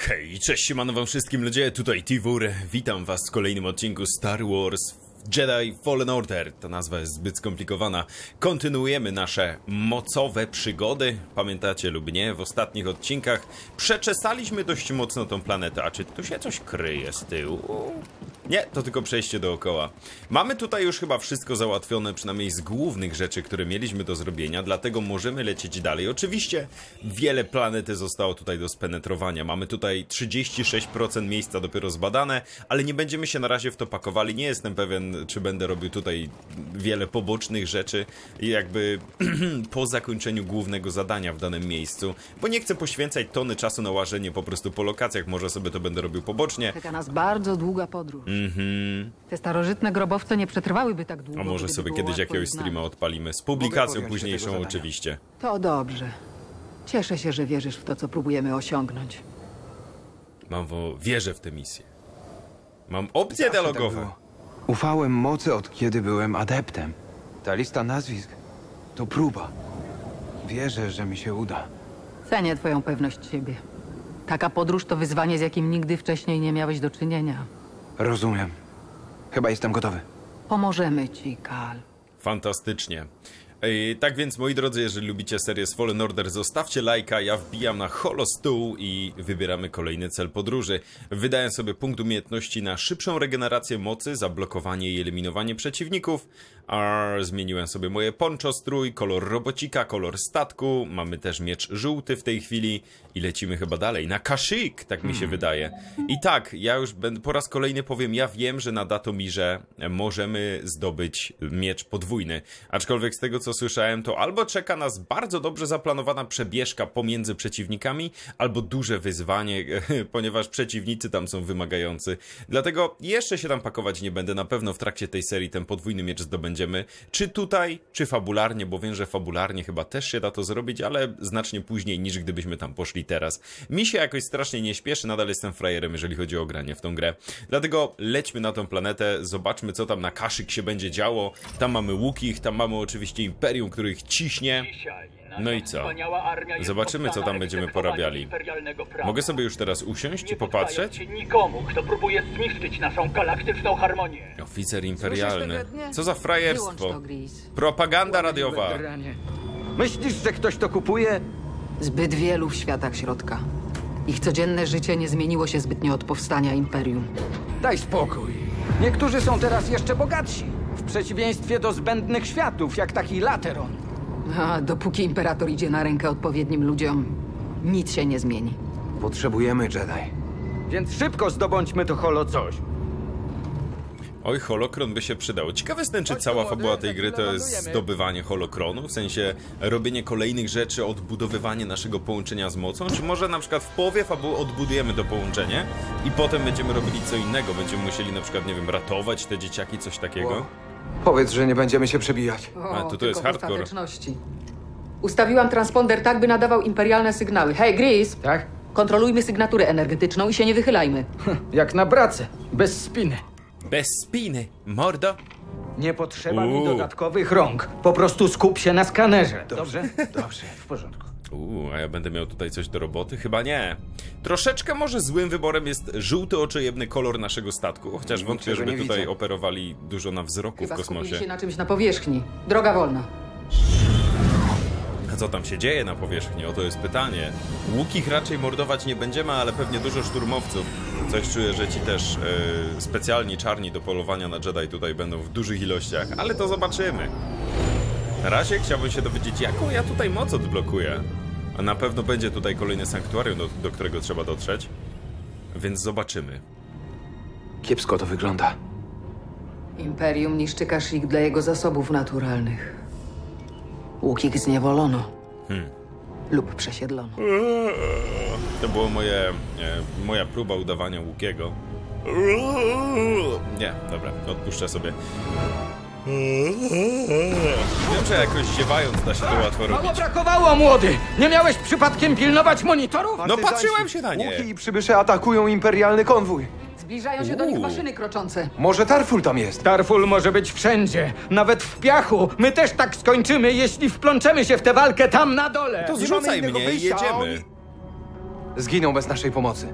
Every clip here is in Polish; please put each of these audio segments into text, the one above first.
Hej, cześć, siemano wam wszystkim ludzie, tutaj Tiwur. Witam was w kolejnym odcinku Star Wars Jedi Fallen Order. Ta nazwa jest zbyt skomplikowana. Kontynuujemy nasze mocowe przygody. Pamiętacie lub nie, w ostatnich odcinkach przeczesaliśmy dość mocno tą planetę. A czy tu się coś kryje z tyłu? Nie, to tylko przejście dookoła. Mamy tutaj już chyba wszystko załatwione, przynajmniej z głównych rzeczy, które mieliśmy do zrobienia, dlatego możemy lecieć dalej. Oczywiście wiele planety zostało tutaj do spenetrowania. Mamy tutaj 36% miejsca dopiero zbadane, ale nie będziemy się na razie w to pakowali. Nie jestem pewien, czy będę robił tutaj wiele pobocznych rzeczy, jakby po zakończeniu głównego zadania w danym miejscu, bo nie chcę poświęcać tony czasu na łażenie po prostu po lokacjach. Może sobie to będę robił pobocznie. Czeka nas bardzo długa podróż. Te starożytne grobowce nie przetrwałyby tak długo. A może sobie kiedyś jakiegoś streama odpalimy z publikacją późniejszą oczywiście. To dobrze. Cieszę się, że wierzysz w to, co próbujemy osiągnąć. Wierzę w tę misję. Mam opcje dialogowe. Tak ufałem mocy od kiedy byłem adeptem. Ta lista nazwisk to próba. Wierzę, że mi się uda. Cenię twoją pewność siebie. Taka podróż to wyzwanie, z jakim nigdy wcześniej nie miałeś do czynienia. Rozumiem. Chyba jestem gotowy. Pomożemy ci, Kal. Fantastycznie. Tak więc, moi drodzy, jeżeli lubicie serię z Fallen Order, zostawcie lajka, ja wbijam na holostół i wybieramy kolejny cel podróży. Wydałem sobie punkt umiejętności na szybszą regenerację mocy, zablokowanie i eliminowanie przeciwników. Zmieniłem sobie moje poncho, strój, kolor robocika, kolor statku. Mamy też miecz żółty w tej chwili i lecimy chyba dalej na Kashyyyk, tak mi się wydaje. I tak, ja już po raz kolejny powiem, ja wiem, że na Datomirze możemy zdobyć miecz podwójny. Aczkolwiek z tego, co słyszałem, to albo czeka nas bardzo dobrze zaplanowana przebieżka pomiędzy przeciwnikami, albo duże wyzwanie, ponieważ przeciwnicy tam są wymagający. Dlatego jeszcze się tam pakować nie będę. Na pewno w trakcie tej serii ten podwójny miecz zdobędziemy. Czy tutaj, czy fabularnie, bo wiem, że fabularnie chyba też się da to zrobić, ale znacznie później niż gdybyśmy tam poszli teraz. Mi się jakoś strasznie nie śpieszy, nadal jestem frajerem, jeżeli chodzi o granie w tą grę. Dlatego lećmy na tą planetę, zobaczmy, co tam na Kashyyyk się będzie działo. Tam mamy Wookiee'ich, tam mamy oczywiście Imperium, które ich ciśnie. No i co? Zobaczymy, co tam będziemy porabiali. Mogę sobie już teraz usiąść i popatrzeć? Nikomu, kto próbuje zniszczyć naszą galaktyczną harmonię. Oficer imperialny. Co za frajerstwo? Wyłącz to, Grease. Propaganda radiowa. Myślisz, że ktoś to kupuje? Zbyt wielu w światach środka. Ich codzienne życie nie zmieniło się zbytnio od powstania Imperium. Daj spokój. Niektórzy są teraz jeszcze bogatsi. W przeciwieństwie do zbędnych światów, jak taki Lateron. A dopóki Imperator idzie na rękę odpowiednim ludziom, nic się nie zmieni. Potrzebujemy Jedi. Więc szybko zdobądźmy to holo coś. Oj, holokron by się przydał. Ciekawe jestem, czy cała fabuła tej gry to jest zdobywanie holokronu, w sensie robienie kolejnych rzeczy, odbudowywanie naszego połączenia z mocą, czy może na przykład w połowie fabuły odbudujemy to połączenie i potem będziemy robili co innego, będziemy musieli na przykład, nie wiem, ratować te dzieciaki, coś takiego. Wow. Powiedz, że nie będziemy się przebijać. A, to tylko jest hardcore. w ostateczności. Ustawiłam transponder tak, by nadawał imperialne sygnały. Hej, Grease! Tak? Kontrolujmy sygnaturę energetyczną i się nie wychylajmy. Jak na pracę. Bez spiny. Bez spiny, mordo. Nie potrzeba mi dodatkowych rąk. Po prostu skup się na skanerze. Dobrze? Dobrze, w porządku. A ja będę miał tutaj coś do roboty? Chyba nie. Troszeczkę może złym wyborem jest żółty oczojebny kolor naszego statku, chociaż wątpię, żeby tutaj widzę. operowali dużo na wzroku Chyba w kosmosie. skupili się na czymś na powierzchni. Droga wolna. A co tam się dzieje na powierzchni? Oto jest pytanie. Wookie'ich raczej mordować nie będziemy, ale pewnie dużo szturmowców. Coś czuję, że ci też specjalni czarni do polowania na Jedi tutaj będą w dużych ilościach, ale to zobaczymy. Na razie chciałbym się dowiedzieć, jaką ja tutaj moc odblokuję. A na pewno będzie tutaj kolejne sanktuarium, do którego trzeba dotrzeć. Więc zobaczymy. Kiepsko to wygląda. Imperium niszczy Kashyyyk dla jego zasobów naturalnych. Wookie'ich zniewolono. Lub przesiedlono. To było moja próba udawania Wookie'ego. Nie, dobra, odpuszczę sobie. Wiem, że jakoś ziewając da się to łatwo Mało robić. brakowało, młody! Nie miałeś przypadkiem pilnować monitorów? No patrzyłem się na nie! Łuki i przybysze atakują imperialny konwój. Zbliżają się do nich maszyny kroczące. Może Tarful tam jest? Tarful może być wszędzie, nawet w piachu. My też tak skończymy, jeśli wplączemy się w tę walkę tam na dole. To Nie mamy zrzucaj innego mnie i wyjścia, a jedziemy. oni- Zginą bez naszej pomocy.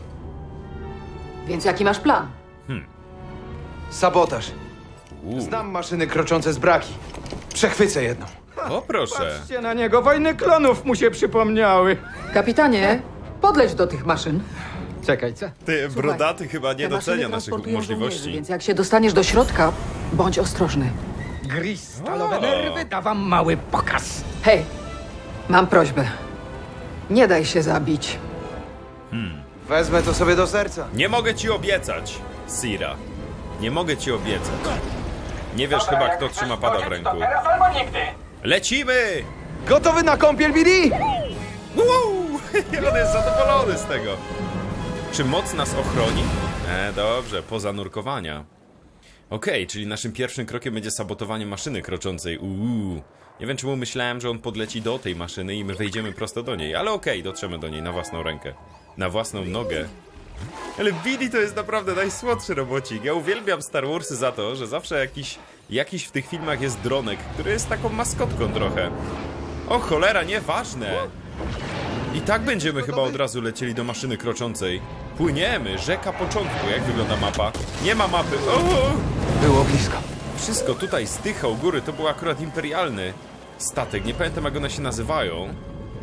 Więc jaki masz plan? Sabotaż. Znam maszyny kroczące z braki. Przechwycę jedną. O proszę. Patrzcie na niego, wojny klonów mu się przypomniały. Kapitanie, podleć do tych maszyn. Czekaj, co? Ty, brodaty chyba nie Te maszyny docenia naszych transportują możliwości. żołnierzy, więc jak się dostaniesz do środka, bądź ostrożny. Gris, stalowe nerwy, da wam mały pokaz. Hej, mam prośbę. Nie daj się zabić. Wezmę to sobie do serca. Nie mogę ci obiecać, Sira. Nie mogę ci obiecać. Nie wiesz chyba, kto trzyma pada w ręku. Teraz albo nigdy. Lecimy! Gotowy na kąpiel, Billy? Woo! On jest zadowolony z tego. Czy moc nas ochroni? Dobrze, poza nurkowania. Okej, czyli naszym pierwszym krokiem będzie sabotowanie maszyny kroczącej. Nie wiem, czemu myślałem, że on podleci do tej maszyny i my wejdziemy prosto do niej, ale okej, dotrzemy do niej na własną rękę. Na własną nogę. Ale Billy to jest naprawdę najsłodszy robocik. Ja uwielbiam Star Warsy za to, że zawsze jakiś w tych filmach jest dronek, który jest taką maskotką trochę. O cholera, nieważne. I tak będziemy chyba od razu lecieli do maszyny kroczącej. Płyniemy, rzeka początku. Jak wygląda mapa? Nie ma mapy. Było blisko. Wszystko tutaj stycha u góry. To był akurat imperialny statek. Nie pamiętam, jak one się nazywają.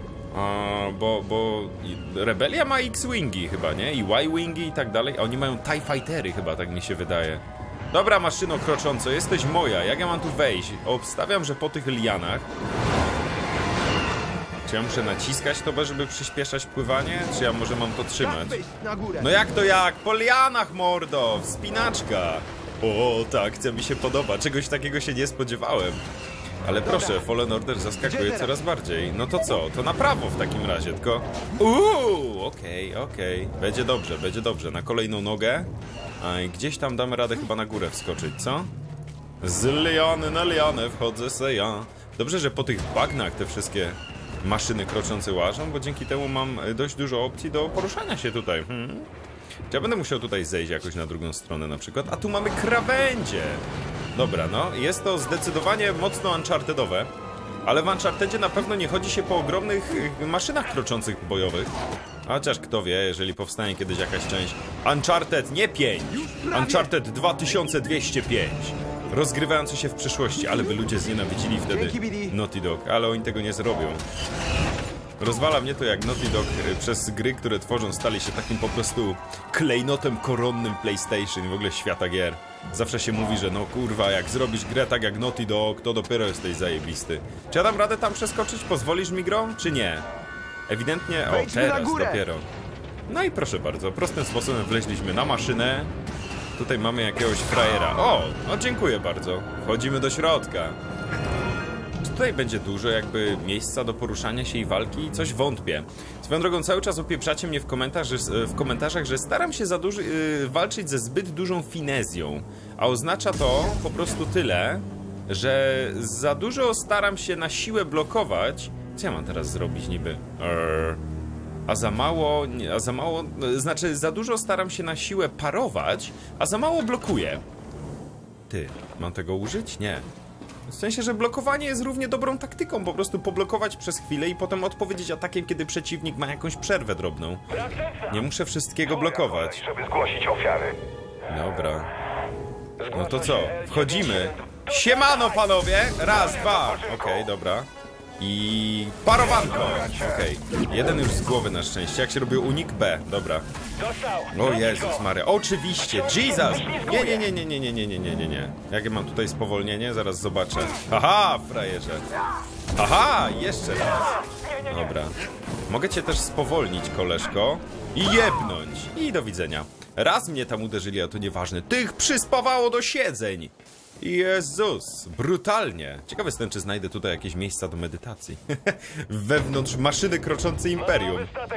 Bo Rebelia ma X-Wingi chyba, nie? I Y-Wingi i tak dalej. A oni mają TIE Fightery chyba, tak mi się wydaje. Dobra, maszyno krocząco, jesteś moja. Jak ja mam tu wejść? Obstawiam, że po tych lianach. Czy ja muszę naciskać to, żeby przyspieszać pływanie? Czy ja może mam to trzymać? Na górę. No jak to jak? Po lianach, mordo! Wspinaczka! O, tak, co mi się podoba. Czegoś takiego się nie spodziewałem. Ale proszę, Fallen Order zaskakuje coraz bardziej. No to co? To na prawo w takim razie, tylko... Okej. Będzie dobrze. Na kolejną nogę. A gdzieś tam damy radę chyba na górę wskoczyć, co? Z liany na lianę wchodzę se ja. Dobrze, że po tych bagnach te wszystkie maszyny kroczące łażą, bo dzięki temu mam dość dużo opcji do poruszania się tutaj. Czy ja będę musiał tutaj zejść jakoś na drugą stronę na przykład? A tu mamy krawędzie! Dobra, no, jest to zdecydowanie mocno unchartedowe, ale w Unchartedzie na pewno nie chodzi się po ogromnych maszynach kroczących bojowych. Chociaż kto wie, jeżeli powstanie kiedyś jakaś część Uncharted nie 5, Uncharted 2205, rozgrywający się w przyszłości, ale by ludzie znienawidzili wtedy Naughty Dog, ale oni tego nie zrobią. Rozwala mnie to, jak Naughty Dog przez gry, które tworzą, stali się takim po prostu klejnotem koronnym PlayStation i w ogóle świata gier. Zawsze się mówi, że no kurwa, jak zrobisz grę tak jak Naughty Dog, to dopiero jesteś zajebisty. Czy ja dam radę tam przeskoczyć? Pozwolisz mi, grą, czy nie? Ewidentnie... O, teraz dopiero. No i proszę bardzo, prostym sposobem wleźliśmy na maszynę. Tutaj mamy jakiegoś frajera. O, no dziękuję bardzo. Wchodzimy do środka. Czy tutaj będzie dużo jakby miejsca do poruszania się i walki? Coś wątpię. Swoją drogą cały czas opieprzacie mnie w komentarzach, że staram się walczyć ze zbyt dużą finezją. A oznacza to po prostu tyle, że za dużo staram się na siłę blokować. Co ja mam teraz zrobić niby? A za mało, znaczy za dużo staram się na siłę parować, a za mało blokuję. Ty, mam tego użyć? Nie. W sensie, że blokowanie jest równie dobrą taktyką, po prostu poblokować przez chwilę i potem odpowiedzieć atakiem, kiedy przeciwnik ma jakąś przerwę drobną. Nie muszę wszystkiego blokować. Żeby zgłosić ofiary. Dobra. No to co? Wchodzimy. Siemano, panowie! Raz, dwa. Okej, dobra. I parowanko. Okej. Jeden już z głowy na szczęście. Jak się robił unik? B. Dobra. O Jezus Maria. Oczywiście. Jesus! Nie. Jakie mam tutaj spowolnienie? Zaraz zobaczę. Haha, frajerze. Haha, jeszcze raz. Dobra. Mogę cię też spowolnić, koleżko. I jebnąć. I do widzenia. Raz mnie tam uderzyli, a to nieważne. Tych przyspawało do siedzeń. Jezus, brutalnie. Ciekawy jestem, czy znajdę tutaj jakieś miejsca do medytacji. Wewnątrz maszyny kroczącej imperium.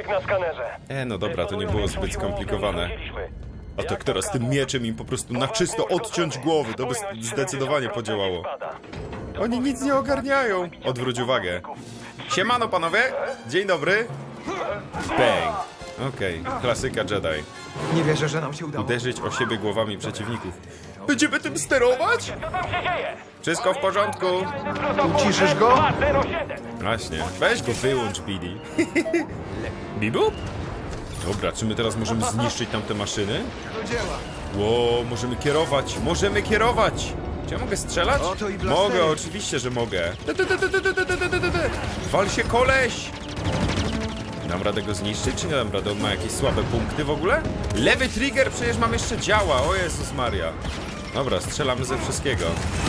No dobra, to nie było zbyt skomplikowane. A tak teraz tym mieczem im po prostu na czysto odciąć głowy. To by zdecydowanie podziałało. Oni nic nie ogarniają. Odwróć uwagę. Siemano, panowie. Dzień dobry. Bang. Okej, klasyka Jedi. Nie wierzę, że nam się udało. Uderzyć o siebie głowami przeciwników. Będziemy tym sterować? Wszystko w porządku. Uciszysz go? Właśnie. Weź go wyłącz, Billy. Bibup? Dobra, czy my teraz możemy zniszczyć tamte maszyny? Do dzieła. Ło, możemy kierować! Możemy kierować! Czy ja mogę strzelać? Oto i blastery. Mogę, oczywiście, że mogę. Wal się, koleś! Dam radę go zniszczyć, czy nie dam radę? On ma jakieś słabe punkty w ogóle? Lewy trigger przecież mam jeszcze działa, o Jezus Maria. Dobra, strzelamy ze wszystkiego.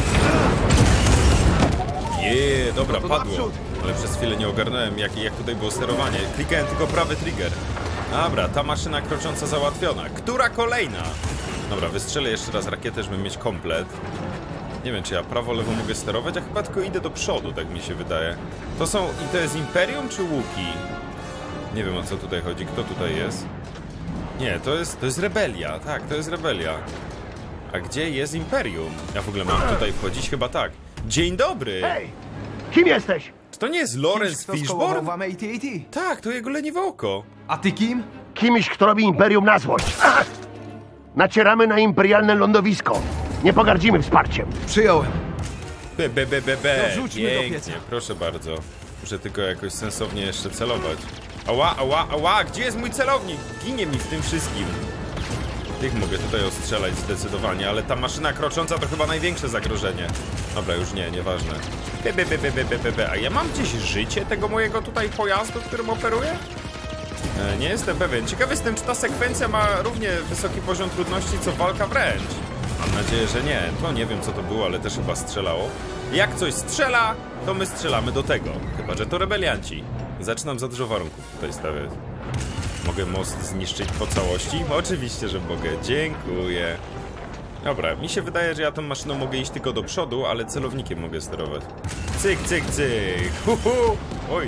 Dobra, padło. Ale przez chwilę nie ogarnąłem, jak tutaj było sterowanie. Klikałem tylko prawy trigger. Dobra, ta maszyna krocząca załatwiona. Która kolejna? Dobra, wystrzelę jeszcze raz rakietę, żeby mieć komplet. Nie wiem, czy ja prawo, lewo mogę sterować, a chyba tylko idę do przodu, tak mi się wydaje. To jest Imperium czy Łuki? Nie wiem, o co tutaj chodzi, kto tutaj jest? Nie, to jest Rebelia, tak, to jest Rebelia. A gdzie jest Imperium? Ja w ogóle mam tutaj wchodzić? Chyba tak. Dzień dobry! Hej! Kim jesteś? Czy to nie jest Lawrence Fishburne? wam AT-AT. Tak, to jego leniwe oko. A ty kim? Kimś, kto robi Imperium na złość. Ach! Nacieramy na imperialne lądowisko. Nie pogardzimy wsparciem. Przyjąłem. To rzućmy do pieca. pięknie, proszę bardzo. Muszę tylko jakoś sensownie jeszcze celować. Ała, gdzie jest mój celownik? Ginie mi w tym wszystkim. Tych mogę tutaj ostrzelać zdecydowanie, ale ta maszyna krocząca to chyba największe zagrożenie. Dobra, już nieważne. A ja mam gdzieś życie tego mojego tutaj pojazdu, którym operuję? Nie jestem pewien. Ciekawy jestem, czy ta sekwencja ma równie wysoki poziom trudności, co walka wręcz. Mam nadzieję, że nie. To nie wiem, co to było, ale też chyba strzelało. Jak coś strzela, to my strzelamy do tego. Chyba że to rebelianci. Zaczynam za dużo warunków tutaj stawiać. Mogę most zniszczyć po całości? Oczywiście, że mogę. Dziękuję. Dobra, mi się wydaje, że ja tą maszyną mogę iść tylko do przodu, ale celownikiem mogę sterować. Cyk, cyk, cyk. Oj.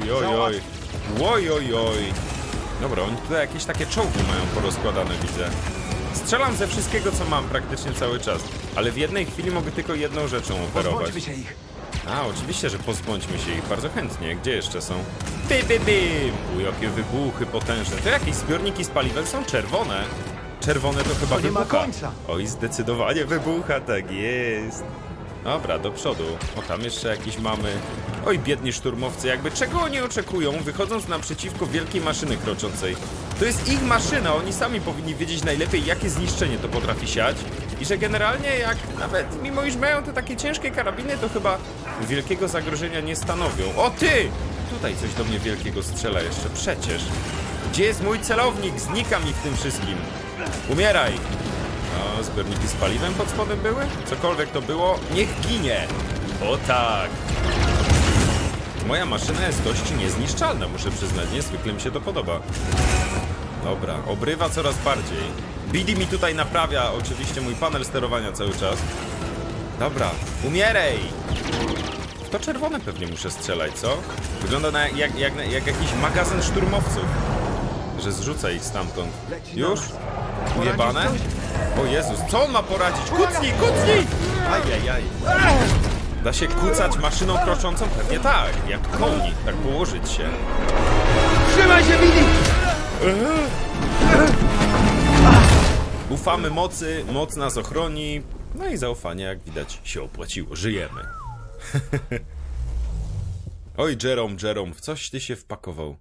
Dobra, oni tutaj jakieś takie czołgi mają porozkładane, widzę. Strzelam ze wszystkiego, co mam praktycznie cały czas. Ale w jednej chwili mogę tylko jedną rzeczą operować. Pozbądźmy się ich. A, oczywiście, że pozbądźmy się ich bardzo chętnie. Gdzie jeszcze są? Jakie wybuchy potężne. To jakieś zbiorniki z paliwem są czerwone. Czerwone to chyba nie ma wybucha. końca. Oj, zdecydowanie wybucha, tak jest. Dobra, do przodu. O, tam jeszcze jakiś mamy. Oj, biedni szturmowcy, jakby czego oni oczekują, wychodząc naprzeciwko wielkiej maszyny kroczącej? To jest ich maszyna, oni sami powinni wiedzieć najlepiej, jakie zniszczenie to potrafi siać. I że generalnie, jak nawet mimo iż mają te takie ciężkie karabiny, to chyba wielkiego zagrożenia nie stanowią. O ty! Tutaj coś do mnie wielkiego strzela jeszcze, przecież. Gdzie jest mój celownik? Znika mi w tym wszystkim. Umieraj! O, zbiorniki z paliwem pod spodem były? Cokolwiek to było, niech ginie! O tak! Moja maszyna jest dość niezniszczalna, muszę przyznać, niezwykle mi się to podoba. Dobra, obrywa coraz bardziej. Bidi mi tutaj naprawia oczywiście mój panel sterowania cały czas. Dobra, umieraj! W to czerwone pewnie muszę strzelać, co? Wygląda jak jakiś magazyn szturmowców. Że zrzuca ich stamtąd. Już? Ujebane? O Jezus, co on ma poradzić? Kucnij! Ajajaj. Da się kucać maszyną kroczącą? Pewnie tak, jak koni, tak położyć się. Trzymaj się, Billy! Ufamy mocy, moc nas ochroni. No i zaufanie, jak widać, się opłaciło. Żyjemy. Oj, Jerome, w coś ty się wpakował.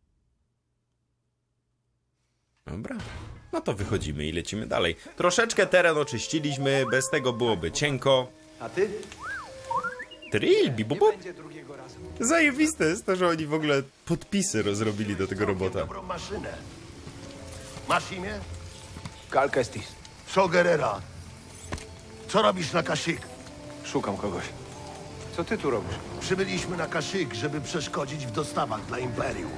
Dobra. No to wychodzimy i lecimy dalej. Troszeczkę teren oczyściliśmy, bez tego byłoby cienko. A ty? Trilbi, bo Będzie drugiego razu. zajebiste jest to, że oni w ogóle podpisy rozrobili do tego robota. Dobrą maszynę. Masz imię? Cal Kestis. So Guerrera. Co robisz na Kashyyyk? Szukam kogoś. Co ty tu robisz? Przybyliśmy na Kashyyyk, żeby przeszkodzić w dostawach dla Imperium.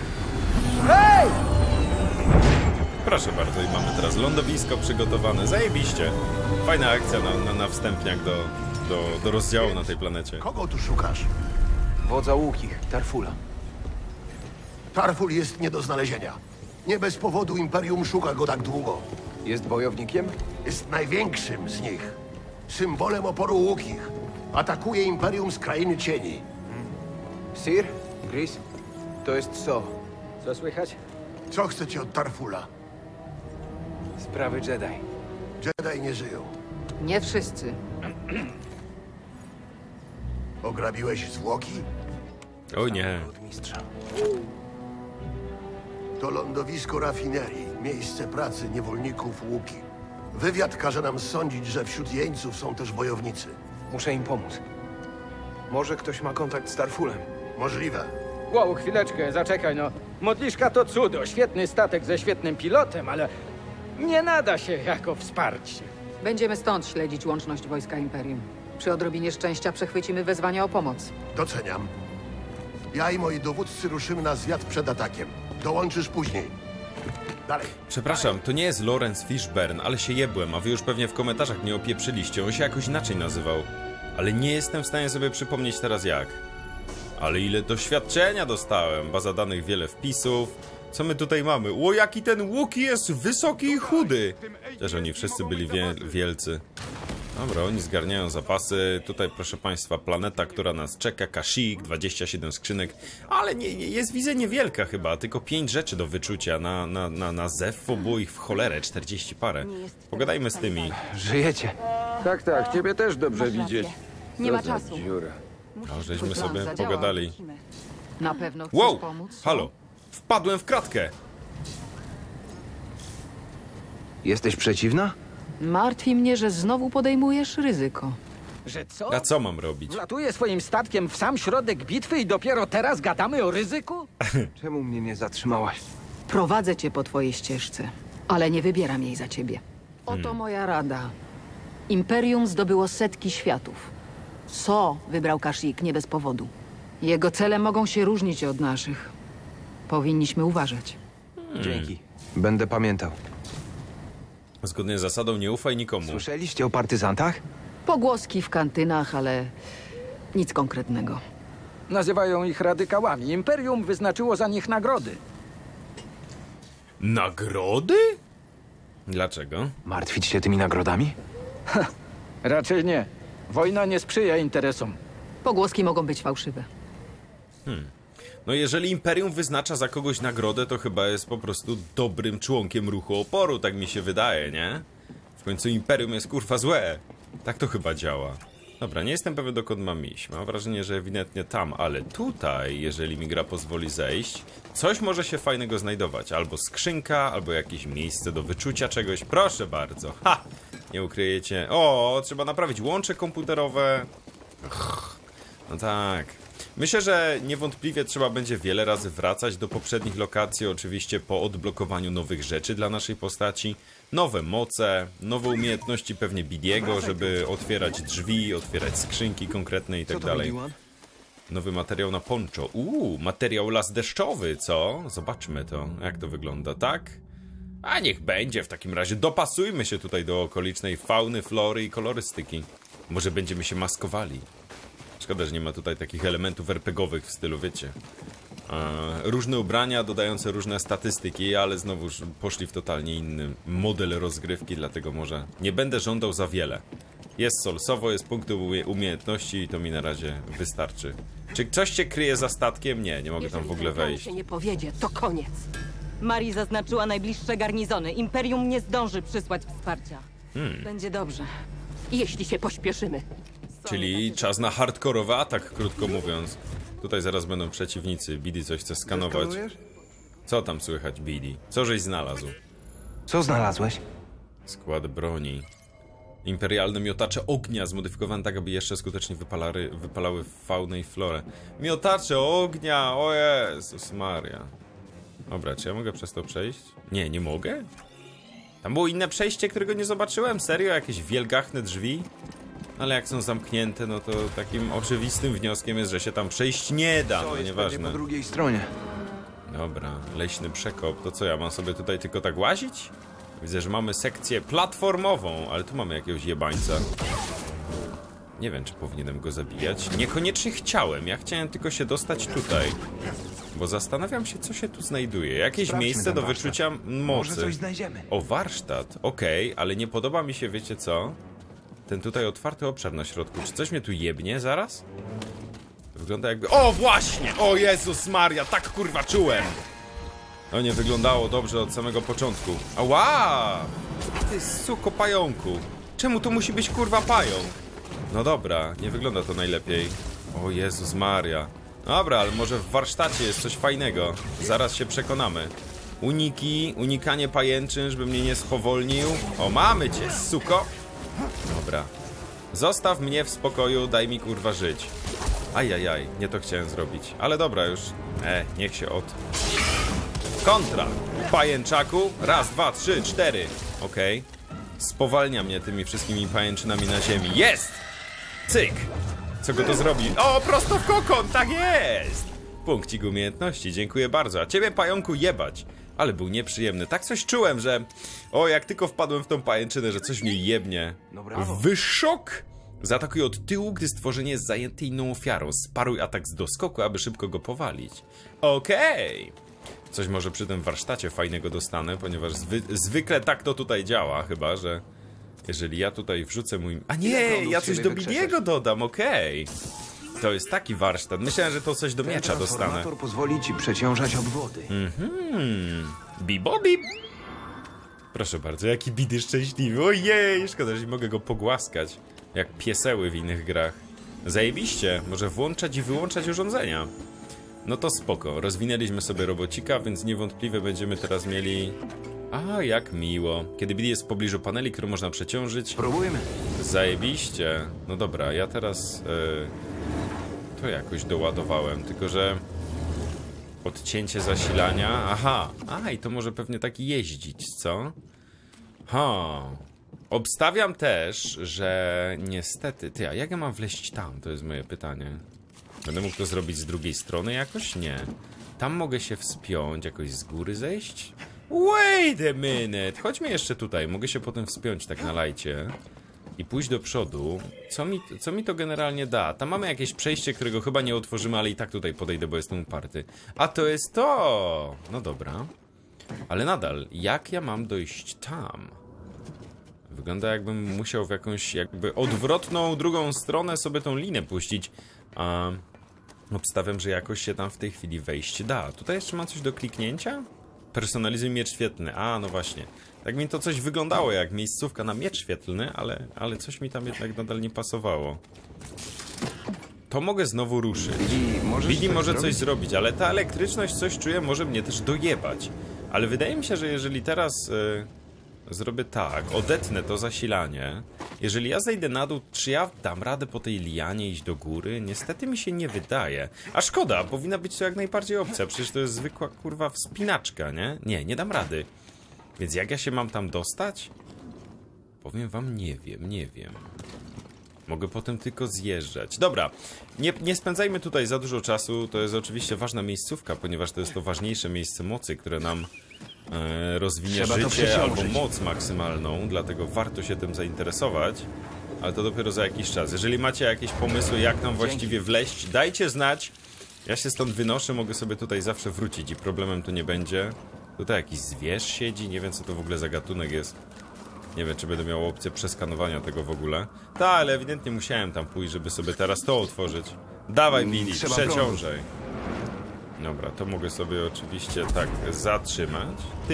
Proszę bardzo, i mamy teraz lądowisko przygotowane. Zajebiście. Fajna akcja na wstępniak do rozdziału na tej planecie. Kogo tu szukasz? Wodza Łukich, Tarfula. Tarful jest nie do znalezienia. Nie bez powodu Imperium szuka go tak długo. Jest wojownikiem? Jest największym z nich. Symbolem oporu Łukich. Atakuje Imperium z krainy cieni. Sir? Gris? To jest So. Co słychać? Co chcecie od Tarfula? Sprawy Jedi. Jedi nie żyją. Nie wszyscy. Ograbiłeś zwłoki? O nie. Od mistrza. To lądowisko rafinerii, miejsce pracy niewolników Łuki. Wywiad każe nam sądzić, że wśród jeńców są też bojownicy. Muszę im pomóc. Może ktoś ma kontakt z Darfulem. Możliwe. Wow, chwileczkę, zaczekaj no. Modliszka to cudo, świetny statek ze świetnym pilotem, ale nie nada się jako wsparcie. Będziemy stąd śledzić łączność wojska Imperium. Przy odrobinie szczęścia przechwycimy wezwania o pomoc. Doceniam. Ja i moi dowódcy ruszymy na zwiat przed atakiem. Dołączysz później. Dalej. Przepraszam, to nie jest Lawrence Fishburne, ale się jebłem, a wy już pewnie w komentarzach mnie opieprzyliście. On się jakoś inaczej nazywał. Ale nie jestem w stanie sobie przypomnieć teraz jak. Ale ile doświadczenia dostałem. Baza danych, wiele wpisów. Co my tutaj mamy? O, jaki ten Wookiee jest wysoki i chudy. Chociaż oni wszyscy byli wielcy. Dobra, oni zgarniają zapasy. Tutaj, proszę państwa, planeta, która nas czeka. Kashyyyk, 27 skrzynek. Ale nie, jest wizja niewielka chyba. Tylko 5 rzeczy do wyczucia. Na Zeffo było ich w cholerę, 40 parę. Pogadajmy z tymi. Żyjecie. Tak, ciebie też dobrze widzieć. Nie ma czasu. A żeśmy sobie pogadali. Na pewno chcesz Wow! pomóc? Halo! Wpadłem w kratkę! Jesteś przeciwna? Martwi mnie, że znowu podejmujesz ryzyko. Że co? A co mam robić? Wlatuję swoim statkiem w sam środek bitwy i dopiero teraz gadamy o ryzyku? Czemu mnie nie zatrzymałaś? Prowadzę cię po twojej ścieżce, ale nie wybieram jej za ciebie. Oto moja rada. Imperium zdobyło setki światów. So wybrał Kashyyyk nie bez powodu. Jego cele mogą się różnić od naszych. Powinniśmy uważać. Dzięki. Będę pamiętał. Zgodnie z zasadą nie ufaj nikomu. Słyszeliście o partyzantach? Pogłoski w kantynach, ale nic konkretnego. Nazywają ich radykałami. Imperium wyznaczyło za nich nagrody. Nagrody? Dlaczego? Martwić się tymi nagrodami? Raczej nie. Wojna nie sprzyja interesom. Pogłoski mogą być fałszywe. No jeżeli Imperium wyznacza za kogoś nagrodę, to chyba jest po prostu dobrym członkiem ruchu oporu, tak mi się wydaje, nie? W końcu Imperium jest kurwa złe. Tak to chyba działa. Dobra, nie jestem pewien dokąd mam iść. Mam wrażenie, że ewidentnie tam, ale tutaj, jeżeli mi gra pozwoli zejść, coś może się fajnego znajdować. Albo skrzynka, albo jakieś miejsce do wyczucia czegoś. Proszę bardzo. Ha! Nie ukryjecie. O, trzeba naprawić łącze komputerowe. No tak. Myślę, że niewątpliwie trzeba będzie wiele razy wracać do poprzednich lokacji, oczywiście po odblokowaniu nowych rzeczy dla naszej postaci. Nowe moce, nowe umiejętności pewnie Bidiego, żeby otwierać drzwi, otwierać skrzynki konkretne i tak dalej. Nowy materiał na poncho. Materiał las deszczowy, co? Zobaczmy to, jak to wygląda, tak? A niech będzie w takim razie. Dopasujmy się tutaj do okolicznej fauny, flory i kolorystyki. Może będziemy się maskowali. Szkoda, że nie ma tutaj takich elementów RPGowych w stylu, wiecie. Różne ubrania dodające różne statystyki, ale znowuż poszli w totalnie inny model rozgrywki, dlatego może nie będę żądał za wiele. Jest solsowo, jest punkt umiejętności i to mi na razie wystarczy. Czy coś się kryje za statkiem? Nie mogę tam w ogóle wejść. Jeśli się nie powiedzie, to koniec. Mari zaznaczyła najbliższe garnizony. Imperium nie zdąży przysłać wsparcia. Będzie dobrze. Jeśli się pośpieszymy. Czyli czas na hardkorowy atak, krótko mówiąc. Tutaj zaraz będą przeciwnicy. Bidi coś chce skanować. Co tam słychać, Bidi? Co żeś znalazł? Co znalazłeś? Skład broni. Imperialne miotacze ognia zmodyfikowane tak, aby jeszcze skutecznie wypalały faunę i florę. Miotacze ognia! O Jezus Maria. Dobra, czy ja mogę przez to przejść? Nie mogę? Tam było inne przejście, którego nie zobaczyłem? Serio? Jakieś wielgachne drzwi? Ale jak są zamknięte, no to takim oczywistym wnioskiem jest, że się tam przejść nie da. No nieważne. Po drugiej stronie. Dobra, leśny przekop. To co, ja mam sobie tutaj tylko tak łazić? Widzę, że mamy sekcję platformową, ale tu mamy jakiegoś jebańca. Nie wiem, czy powinienem go zabijać. Niekoniecznie chciałem. Ja chciałem tylko się dostać tutaj. Bo zastanawiam się, co się tu znajduje. Jakieś miejsce do wyczucia mocy. Może coś znajdziemy. O, warsztat. Okej, ale nie podoba mi się, wiecie co? Ten tutaj otwarty obszar na środku. Czy coś mnie tu jebnie zaraz? Wygląda jakby... O, właśnie! O Jezus Maria, tak kurwa czułem! No nie wyglądało dobrze od samego początku. Ała! Ty suko pająku. Czemu to musi być kurwa pająk? No dobra, nie wygląda to najlepiej. O Jezus Maria. Dobra, ale może w warsztacie jest coś fajnego. Zaraz się przekonamy. unikanie pajęczyn, żeby mnie nie spowolnił. O, mamy cię, suko. Dobra. Zostaw mnie w spokoju, daj mi kurwa żyć. Ajajaj, nie to chciałem zrobić. Ale dobra już. Niech się Kontra. Pajęczaku. Raz, dwa, trzy, cztery. Okej. Spowalnia mnie tymi wszystkimi pajęczynami na ziemi. Jest! Cyk! Co go to zrobi? O, prosto w kokon, tak jest! Punkcik umiejętności, dziękuję bardzo. A ciebie, pająku, jebać. Ale był nieprzyjemny. Tak coś czułem, że... O, jak tylko wpadłem w tą pajęczynę, że coś mnie jebnie. No brawo. Wyszok! Zaatakuj od tyłu, gdy stworzenie jest zajęte inną ofiarą. Sparuj atak z doskoku, aby szybko go powalić. Okej! Coś może przy tym warsztacie fajnego dostanę, ponieważ zwykle tak to tutaj działa, chyba, że... Jeżeli ja tutaj wrzucę mój... A nie, ja coś do Billiego dodam, okej. To jest taki warsztat. Myślałem, że to coś do miecza dostanę. Transformator pozwoli ci przeciążać obwody. Bibobib. Proszę bardzo, jaki Bidy szczęśliwy. Ojej, szkoda, że nie mogę go pogłaskać. Jak pieseły w innych grach. Zajebiście, może włączać i wyłączać urządzenia. No to spoko, rozwinęliśmy sobie robocika, więc niewątpliwie będziemy teraz mieli... A, jak miło. Kiedy Billy jest w pobliżu paneli, które można przeciążyć... Spróbujmy. Zajebiście. No dobra, ja teraz... to jakoś doładowałem, tylko że... Odcięcie zasilania... Aha! I to może pewnie tak jeździć, co? Obstawiam też, że niestety... Ty, a jak ja mam wleźć tam? To jest moje pytanie. Będę mógł to zrobić z drugiej strony jakoś? Nie. Tam mogę się wspiąć, jakoś z góry zejść? Wait a minute! Chodźmy jeszcze tutaj. Mogę się potem wspiąć tak na lajcie i pójść do przodu. Co mi to generalnie da? Tam mamy jakieś przejście, którego chyba nie otworzymy, ale i tak tutaj podejdę, bo jestem uparty. A to jest to! No dobra. Ale nadal, jak ja mam dojść tam? Wygląda, jakbym musiał w jakąś jakby odwrotną, drugą stronę sobie tą linę puścić. A obstawiam, że jakoś się tam w tej chwili wejść da. Tutaj jeszcze mam coś do kliknięcia? Personalizuj miecz świetlny. A, no właśnie. Tak mi to coś wyglądało jak miejscówka na miecz świetlny, ale coś mi tam jednak nadal nie pasowało. To mogę znowu ruszyć. Billy może coś zrobić, ale ta elektryczność, coś czuję, może mnie też dojebać. Ale wydaje mi się, że jeżeli teraz zrobię tak, odetnę to zasilanie, jeżeli ja zejdę na dół, czy ja dam radę po tej lianie iść do góry? Niestety mi się nie wydaje. A szkoda, powinna być to jak najbardziej opcja, przecież to jest zwykła kurwa wspinaczka, nie? Nie dam rady. Więc jak ja się mam tam dostać? Powiem wam, nie wiem. Mogę potem tylko zjeżdżać. Dobra, nie spędzajmy tutaj za dużo czasu. To jest oczywiście ważna miejscówka, ponieważ to jest to ważniejsze miejsce mocy, które nam rozwinie życie albo moc maksymalną. Dlatego warto się tym zainteresować. Ale to dopiero za jakiś czas. Jeżeli macie jakieś pomysły, jak tam właściwie wleźć, dajcie znać. Ja się stąd wynoszę, mogę sobie tutaj zawsze wrócić i problemem to nie będzie. Tutaj jakiś zwierz siedzi, nie wiem co to w ogóle za gatunek jest. Nie wiem, czy będę miał opcję przeskanowania tego w ogóle. Tak, ale ewidentnie musiałem tam pójść, żeby sobie teraz to otworzyć. Dawaj, Billy, przeciążaj. Dobra, to mogę sobie oczywiście tak zatrzymać.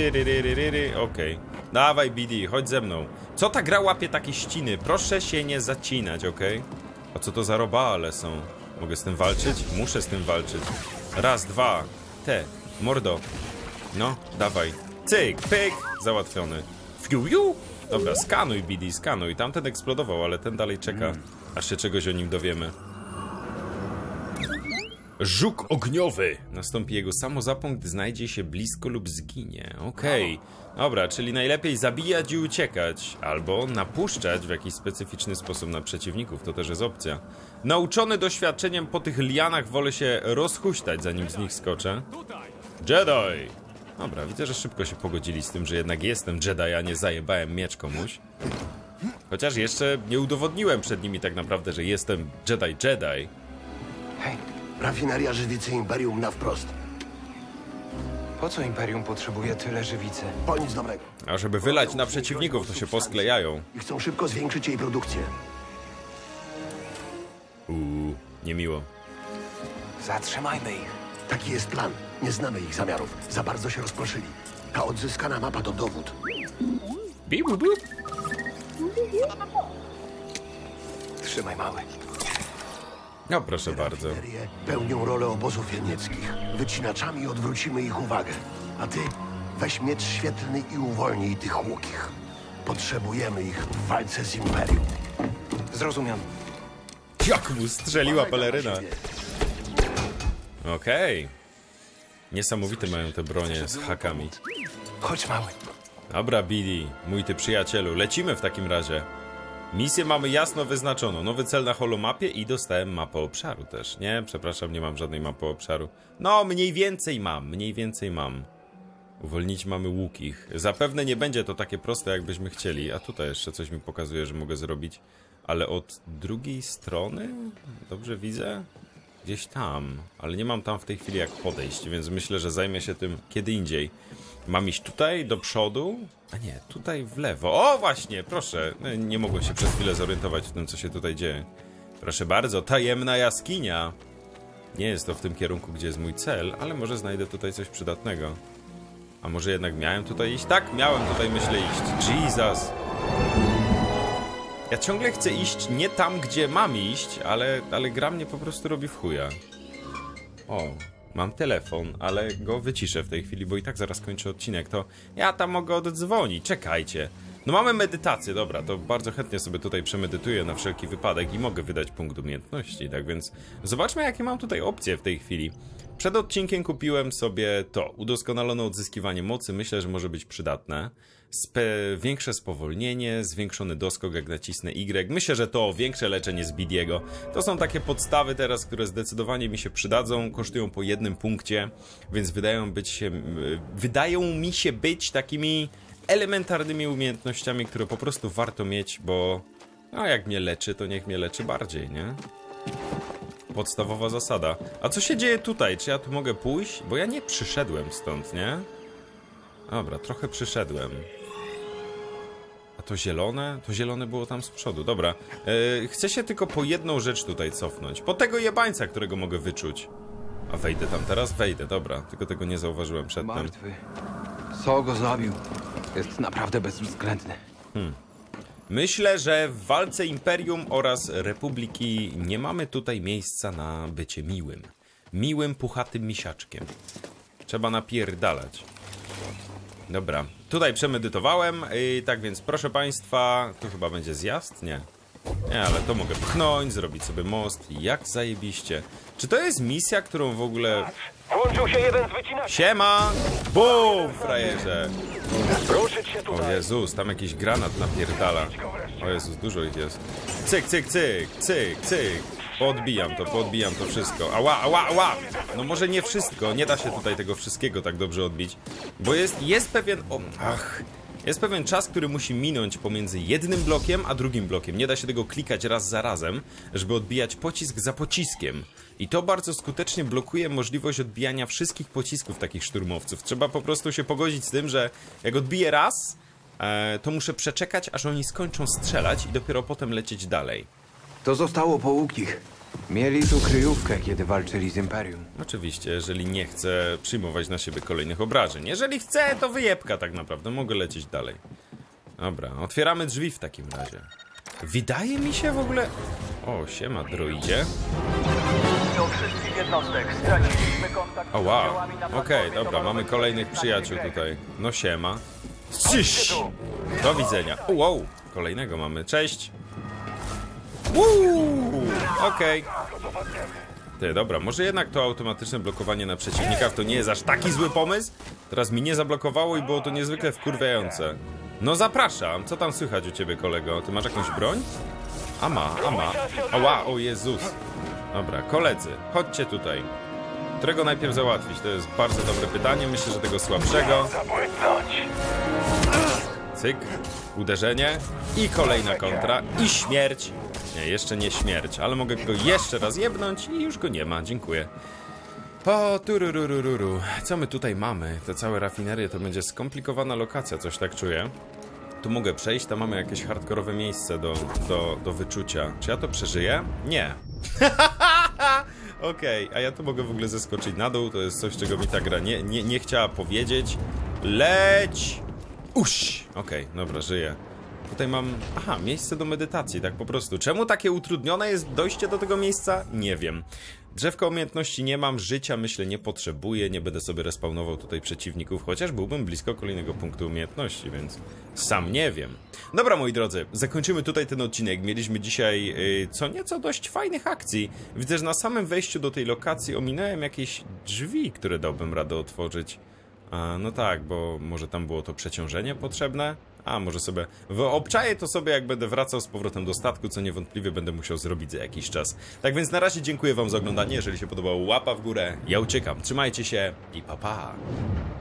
Okej. Dawaj, Billy, chodź ze mną. Co ta gra łapie takie ściny? Proszę się nie zacinać, okej? A co to za robale są? Mogę z tym walczyć? Muszę z tym walczyć. Raz, dwa. Mordo. No, dawaj. Cyk, pyk. Załatwiony. Fiu. Dobra, skanuj, Billy, skanuj. Tamten eksplodował, ale ten dalej czeka, aż się czegoś o nim dowiemy. Żuk ogniowy. Nastąpi jego samozapłon, gdy znajdzie się blisko lub zginie. Okej. Dobra, czyli najlepiej zabijać i uciekać. Albo napuszczać w jakiś specyficzny sposób na przeciwników. To też jest opcja. Nauczony doświadczeniem po tych lianach wolę się rozhuśtać, zanim z nich skoczę. Jedi! Dobra, widzę, że szybko się pogodzili z tym, że jednak jestem Jedi, a nie zajebałem miecz komuś. Chociaż jeszcze nie udowodniłem przed nimi tak naprawdę, że jestem Jedi. Hej, rafineria żywicy Imperium na wprost. Po co Imperium potrzebuje tyle żywicy? Po nic dobrego. A żeby wylać na przeciwników, to się posklejają. I chcą szybko zwiększyć jej produkcję. Niemiło. Zatrzymajmy ich. Taki jest plan. Nie znamy ich zamiarów. Za bardzo się rozproszyli. Ta odzyskana mapa to dowód. Trzymaj, mały. No proszę bardzo. Pełnią rolę obozów wienieckich. Wycinaczami odwrócimy ich uwagę. A ty Weź miecz świetlny i uwolnij tych łukich. Potrzebujemy ich w walce z Imperium. Zrozumiano. Jak mu strzeliła peleryna. Okej. Niesamowite mają te bronie z hakami. Chodź, mały. Dobra, Billy, mój ty przyjacielu, lecimy w takim razie. Misję mamy jasno wyznaczoną. Nowy cel na holomapie i dostałem mapę obszaru też. Nie, przepraszam, nie mam żadnej mapy obszaru. No, mniej więcej mam. Uwolnić mamy łukich. Zapewne nie będzie to takie proste, jakbyśmy chcieli. A tutaj jeszcze coś mi pokazuje, że mogę zrobić. Ale od drugiej strony? Dobrze widzę? Gdzieś tam. Ale nie mam tam w tej chwili jak podejść, więc myślę, że zajmę się tym kiedy indziej. Mam iść tutaj, do przodu? A nie, tutaj w lewo. O, właśnie, proszę. Nie mogłem się przez chwilę zorientować w tym, co się tutaj dzieje. Proszę bardzo, tajemna jaskinia. Nie jest to w tym kierunku, gdzie jest mój cel, ale może znajdę tutaj coś przydatnego. A może jednak miałem tutaj iść? Tak, miałem tutaj, myślę, iść. Jesus. Ja ciągle chcę iść nie tam, gdzie mam iść, ale gra mnie po prostu robi w chuja. O, mam telefon, ale go wyciszę w tej chwili, bo i tak zaraz kończę odcinek, to ja tam mogę oddzwonić, czekajcie. No mamy medytację, dobra, to bardzo chętnie sobie tutaj przemedytuję na wszelki wypadek i mogę wydać punkt umiejętności, tak więc zobaczmy, jakie mam tutaj opcje w tej chwili. Przed odcinkiem kupiłem sobie to, udoskonalone odzyskiwanie mocy, myślę, że może być przydatne. Większe spowolnienie, zwiększony doskok jak nacisnę Y. Myślę, że to większe leczenie z Bidiego. To są takie podstawy teraz, które zdecydowanie mi się przydadzą, kosztują po 1 punkcie, więc wydają mi się być takimi elementarnymi umiejętnościami, które po prostu warto mieć, bo no jak mnie leczy, to niech mnie leczy bardziej, nie? Podstawowa zasada. A co się dzieje tutaj? Czy ja tu mogę pójść? Bo ja nie przyszedłem stąd, nie? Dobra, trochę przyszedłem. A to zielone? To zielone było tam z przodu, dobra. Chcę się tylko po jedną rzecz tutaj cofnąć. Po tego jebańca, którego mogę wyczuć. A wejdę tam teraz? Wejdę, dobra. Tylko tego nie zauważyłem przedtem. Martwy. Co go zabił? Jest naprawdę bezwzględny. Myślę, że w walce Imperium oraz Republiki nie mamy tutaj miejsca na bycie miłym. Miłym, puchatym misiaczkiem. Trzeba napierdalać. Dobra, tutaj przemedytowałem, tak więc proszę państwa, tu chyba będzie zjazd? Nie, ale to mogę pchnąć, zrobić sobie most, jak zajebiście. Czy to jest misja, którą w ogóle... Włączył się jeden z wycinaczy. Siema! Bum, frajerze! Ruszyć się tutaj. O Jezus, tam jakiś granat napierdala. O Jezus, dużo ich jest. Cyk, cyk, cyk, cyk, cyk. Podbijam to wszystko. Ała, ała, ała! No może nie wszystko, nie da się tutaj tego wszystkiego tak dobrze odbić. Bo jest pewien... Jest pewien czas, który musi minąć pomiędzy jednym blokiem a drugim blokiem. Nie da się tego klikać raz za razem, żeby odbijać pocisk za pociskiem. I to bardzo skutecznie blokuje możliwość odbijania wszystkich pocisków takich szturmowców. Trzeba po prostu się pogodzić z tym, że jak odbiję raz, to muszę przeczekać, aż oni skończą strzelać i dopiero potem lecieć dalej. To zostało po łukich. Mieli tu kryjówkę, kiedy walczyli z Imperium. Oczywiście, jeżeli nie chcę przyjmować na siebie kolejnych obrażeń. Jeżeli chcę, to wyjebka tak naprawdę. Mogę lecieć dalej. Dobra, otwieramy drzwi w takim razie. Wydaje mi się w ogóle... O, siema, droidzie. O, wow. Okej, dobra, mamy kolejnych przyjaciół tutaj. No siema. Cisz! Do widzenia. Wow, kolejnego mamy. Cześć. Okej. Ty, dobra, może jednak to automatyczne blokowanie na przeciwnika to nie jest aż taki zły pomysł. Teraz mi nie zablokowało i było to niezwykle wkurwiające. No zapraszam, co tam słychać u ciebie, kolego? Ty masz jakąś broń? Ma. Ała, o Jezus. Dobra, koledzy, chodźcie tutaj. Którego najpierw załatwić? To jest bardzo dobre pytanie, myślę, że tego słabszego. Cyk, uderzenie i kolejna kontra i śmierć. Nie, jeszcze nie śmierć, ale mogę go jeszcze raz jebnąć i już go nie ma, dziękuję. O, tururururu. Co my tutaj mamy? Te całe rafinerie to będzie skomplikowana lokacja, coś tak czuję. Tu mogę przejść, tam mamy jakieś hardkorowe miejsce do wyczucia. Czy ja to przeżyję? Nie. Okej, a ja tu mogę w ogóle zeskoczyć na dół, to jest coś, czego mi ta gra nie chciała powiedzieć. Leć! Uś! Okej, dobra, żyję. Tutaj mam... miejsce do medytacji, tak po prostu. Czemu takie utrudnione jest dojście do tego miejsca? Nie wiem. Drzewka umiejętności nie mam, życia myślę nie potrzebuję, nie będę sobie respawnował tutaj przeciwników, chociaż byłbym blisko kolejnego punktu umiejętności, więc sam nie wiem. Dobra, moi drodzy, zakończymy tutaj ten odcinek. Mieliśmy dzisiaj co nieco dość fajnych akcji. Widzę, że na samym wejściu do tej lokacji ominąłem jakieś drzwi, które dałbym radę otworzyć. No tak, bo może tam było to przeciążenie potrzebne? A może sobie obczaję to sobie, jak będę wracał z powrotem do statku, co niewątpliwie będę musiał zrobić za jakiś czas. Tak więc na razie dziękuję wam za oglądanie, jeżeli się podobało, łapa w górę, ja uciekam, trzymajcie się i pa pa!